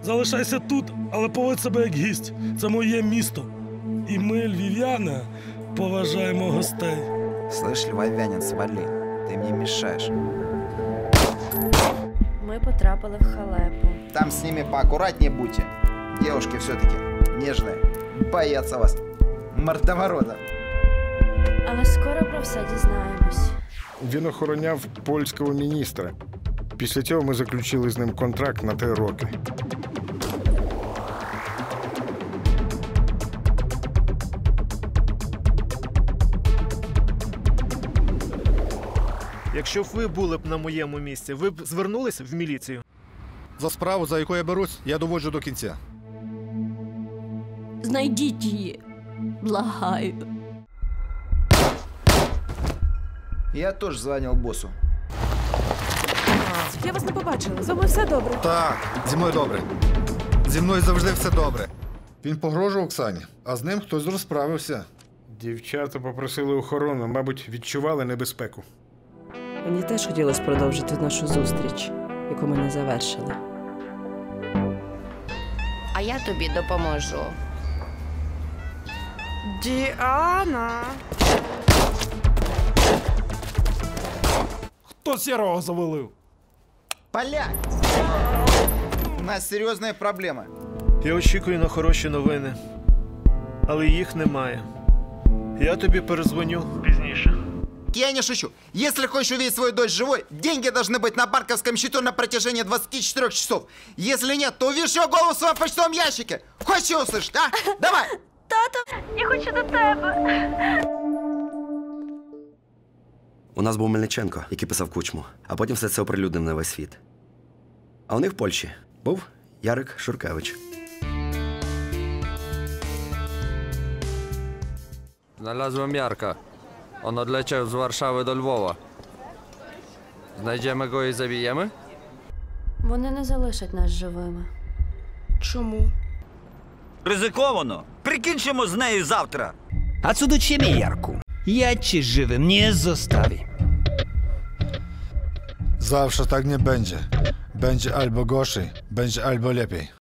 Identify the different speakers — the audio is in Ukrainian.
Speaker 1: залишайся тут, але поводь себе як гість. Це моє місто. І ми, львів'яни, поважаємо гостей.
Speaker 2: Слышь, львовянин, свали, ты мне мешаешь.
Speaker 3: Ми потрапили в халепу.
Speaker 2: Там с ними поаккуратнее будьте. Девушки все-таки нежные, боятся вас, мордоворота.
Speaker 3: Але скоро про все дізнаємось.
Speaker 4: Він охороняв польського міністра. Після цього ми заключили з ним контракт на 3 роки.
Speaker 5: Якщо б ви були б на моєму місці, ви б звернулися в міліцію?
Speaker 6: За справу, за яку я берусь, я доводжу до кінця.
Speaker 7: Знайдіть її. Благаю.
Speaker 2: Я тоже звонил боссу.
Speaker 8: Я вас не побачила. З вами все добре?
Speaker 6: Так, зі мною добре. Зі мною завжди все добре. Він погрожував Оксані, а з ним хтось розправився.
Speaker 4: Дівчата попросили охорону, мабуть, відчували небезпеку.
Speaker 8: Мені теж хотілося продовжити нашу зустріч, яку ми не завершили.
Speaker 7: А я тобі допоможу.
Speaker 8: Діана!
Speaker 1: Хто сірого завалив?
Speaker 2: Поляк! У нас серьезные проблемы.
Speaker 5: Я очікую на хороші новини, але їх немає. Я тобі перезвоню пізніше.
Speaker 2: Я не шучу. Если хочешь увидеть свою дочь живой, деньги должны быть на банковском счету на протяжении 24 часов. Если нет, то увидишь ее голову в своем почтовом ящике. Хочешь ее услышать, а? Давай!
Speaker 3: Тато, я хочу до тебе.
Speaker 9: У нас був Мельниченко, який писав Кучму, а потім все це оприлюднив на весь світ. А у них в Польщі був Ярик Шуркевич.
Speaker 10: Znalazłem Jarka. On odleciał z Warszawy do Lwowa. Znajdziemy go i zabijemy?
Speaker 3: Вони не залишать нас живими.
Speaker 8: Чому?
Speaker 11: Ризиковано. Прикінчимо з нею завтра.
Speaker 12: A co do ciebie, Jarku? Ja cię żywym nie zostawię.
Speaker 6: Zawsze tak nie będzie. Będzie albo gorzej, będzie albo lepiej.